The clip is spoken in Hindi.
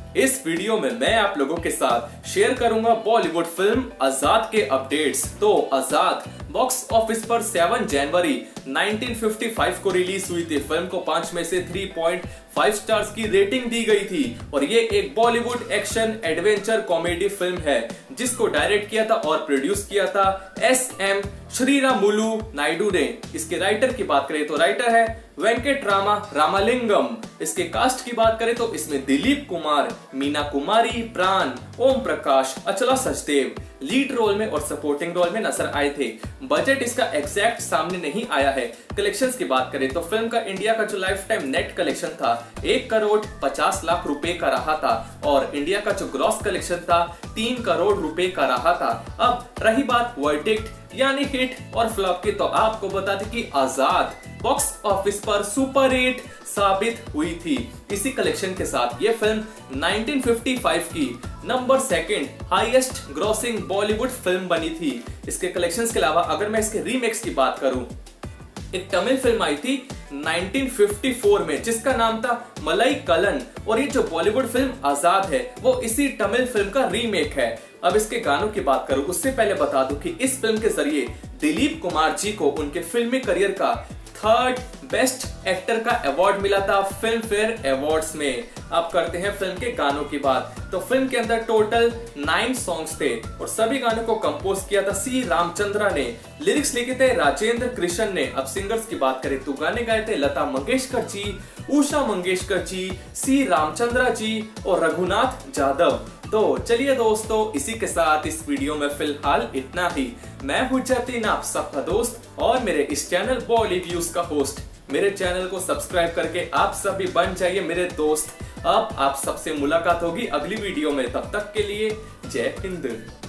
इस वीडियो में मैं आप लोगों के साथ शेयर करूंगा बॉलीवुड फिल्म आजाद के अपडेट्स। तो आजाद बॉक्स ऑफिस पर 7 जनवरी 1955 को रिलीज हुई थी। फिल्म को 5 में से 3.5 स्टार्स की रेटिंग दी गई थी और ये एक Bollywood action adventure comedy film है जिसको डायरेक्ट किया था और प्रोड्यूस किया था एस.एम. श्रीरामुलु नायडू ने। इसके राइटर की बात करें तो राइटर है वेंकट रामालिंगम। इसके कास्ट की बात करें तो इसमें दिलीप कुमार, मीना कुमारी, प्राण, ओम प्रकाश, अचला सचदेव लीड रोल में और सपोर्टिंग रोल में नजर आए थे। बजट इसका एग्जैक्ट सामने नहीं आया है। कलेक्शंस की बात करें तो फिल्म का इंडिया का जो लाइफ टाइम नेट कलेक्शन था 1 करोड़ 50 लाख रुपए का रहा था और इंडिया का जो ग्रॉस कलेक्शन था 3 करोड़ रुपए का रहा था। अब रही बात वर्डिक्ट यानी हिट और फ्लॉप की, तो आपको बता दें कि आजाद बॉक्स ऑफिस पर सुपर हिट साबित हुई थी। इसी कलेक्शन के साथ ये फिल्म 1955 की number 2 highest grossing Bollywood film बनी थी। इसके कलेक्शंस के अलावा अगर मैं इसके रीमेक्स की बात करूं, एक तमिल फिल्म आई थी 1954 में जिसका नाम था मलाई कलन और ये जो बॉलीवुड फिल्म आजाद है वो इसी तमिल फिल्म का रीमेक है। अब इसके गानों की बात करूं उससे पहले बता दूं कि इस फिल्म के जरिए दिलीप कुमार जी को उनके फिल्मी करियर का 3rd बेस्ट एक्टर का अवार्ड मिला था फिल्म फेयर अवार्ड्स में। अब करते हैं फिल्म के गानों की बात। तो फिल्म के अंदर टोटल 9 सॉन्ग्स थे और सभी गानों को कंपोज किया था सी रामचंद्रा ने। लिरिक्स लिखे थे राजेंद्र कृष्ण ने। अब सिंगर्स की बात करें तो गाने गाए थे लता मंगेशकर जी, उषा मंगेशकर जी, सी रामचंद्रा जी और रघुनाथ जादव। तो चलिए दोस्तों, इसी के साथ इस वीडियो में फिलहाल इतना ही। मैं हूं जतिन, आप सबका दोस्त और मेरे इस चैनल बॉलीव्यूज का होस्ट। मेरे चैनल को सब्सक्राइब करके आप सभी बन जाइए मेरे दोस्त। अब आप सबसे मुलाकात होगी अगली वीडियो में। तब तक के लिए जय हिंद।